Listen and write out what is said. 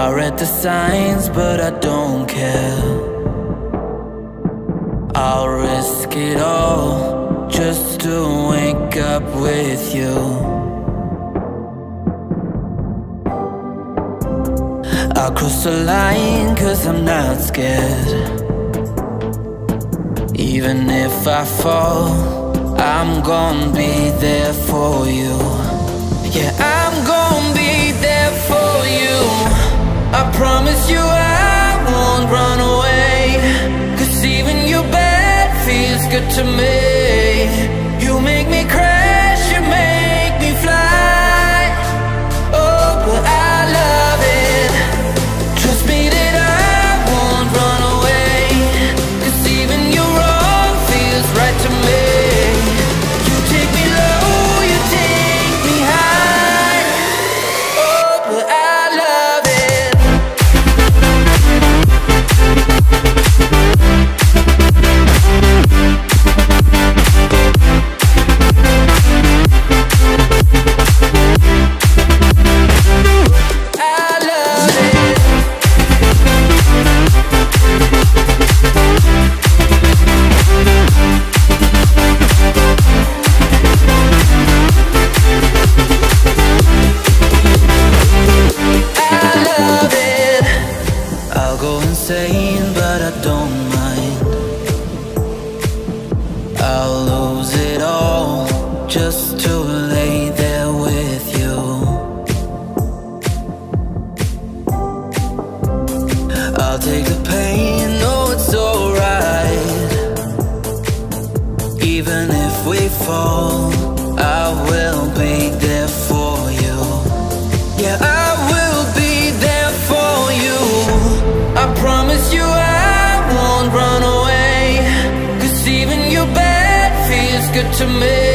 I read the signs, but I don't care. I'll risk it all just to wake up with you. I'll cross the line 'cause I'm not scared. Even if I fall, I'm gonna be there for you. Yeah, I'm gonna be there for you. I promise you I won't run away, 'cause even your bad feels good to me. You make me crash, you make me fly. Oh, but I love it. Trust me that I won't run away, 'cause even your wrong feels right to me. You take me low, you take me high. Oh, but I love it. But I don't mind. I'll lose it all just to lay there with you. I'll take the pain, no, it's alright. Even if we fall, I will be there for you. Yeah, I will be there for you. I promise you I won't run away, 'cause even your bad feels good to me.